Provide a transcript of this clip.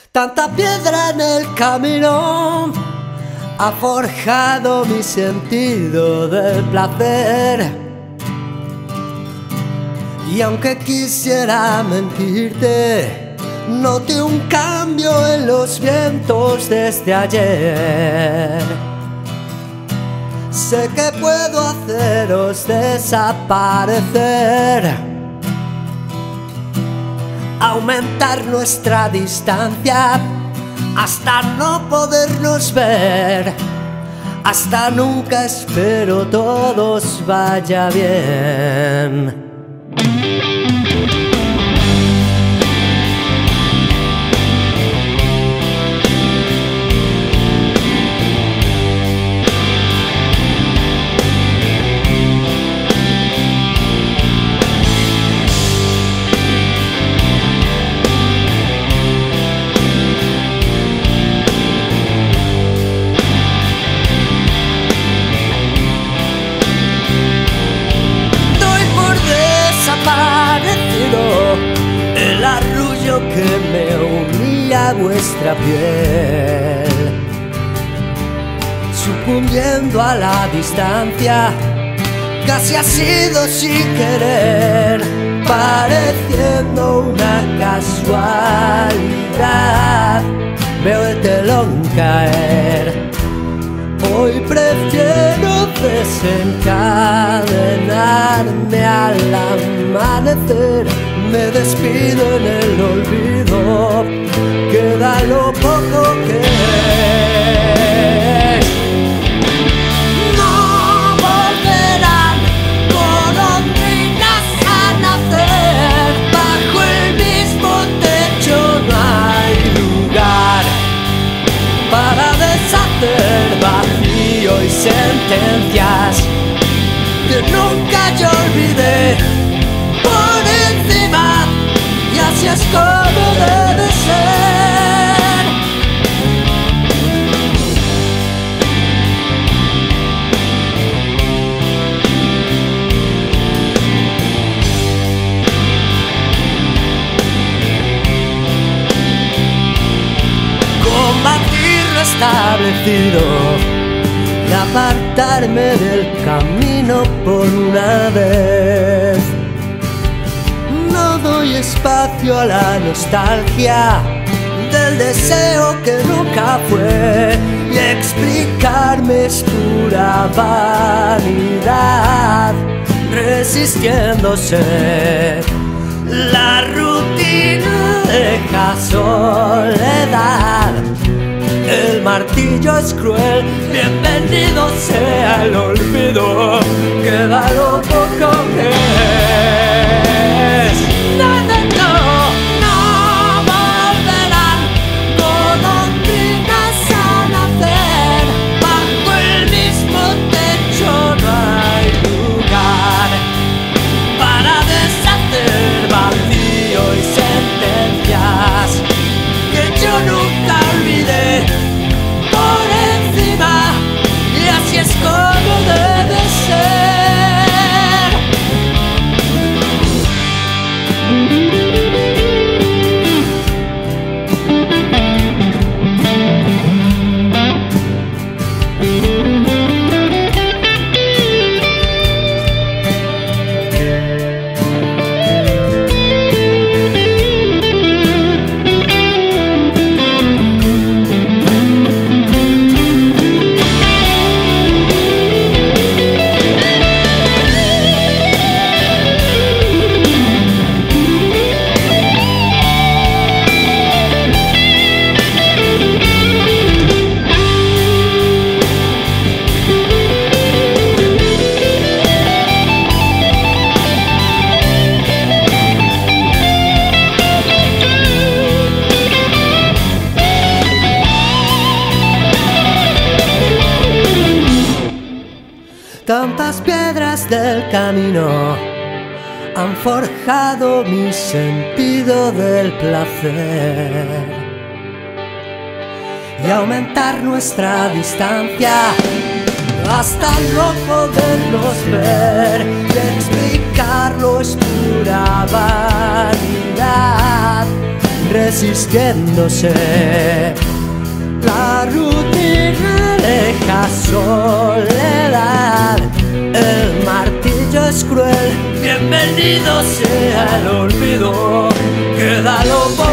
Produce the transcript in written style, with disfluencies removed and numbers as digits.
Tanta piedra en el camino ha forjado mi sentido del placer. Y aunque quisiera mentirte, noté un cambio en los vientos desde ayer. Sé que puedo haceros desaparecer, aumentar nuestra distancia hasta no podernos ver, hasta nunca. Espero todos vaya bien. El arrullo que me unía a vuestra piel, sucumbiendo a la distancia, casi ha sido sin querer, pareciendo una casualidad. Veo el telón caer, hoy prefiero desencadenarme al amanecer. Me despido en el olvido, queda lo poco que es. No volverán golondrinas a nacer, bajo el mismo techo no hay lugar para deshacer vacío y sentencias que nunca yo olvidé. Por encima, y así es como debe ser. Combatir lo establecido y apartarme del camino por una vez. No doy espacio a la nostalgia del deseo que nunca fue, y explicarme es pura vanidad, resistiéndose. La rutina deja soledad, el martillo es cruel, bienvenido sea el olvido, queda lo poco que es. No, no, no, no volverán golondrinas a nacer, bajo el mismo techo no hay lugar para deshacer vacío y sentencias que yo nunca olvidé. Por encima, y así es como debe ser. Tantas piedras del camino han forjado mi sentido del placer, y aumentar nuestra distancia hasta no podernos ver, y explicarlo es pura vanidad, resistiéndose. La rutina deja soledad, el martillo es cruel. Bienvenido sea el olvido, queda lo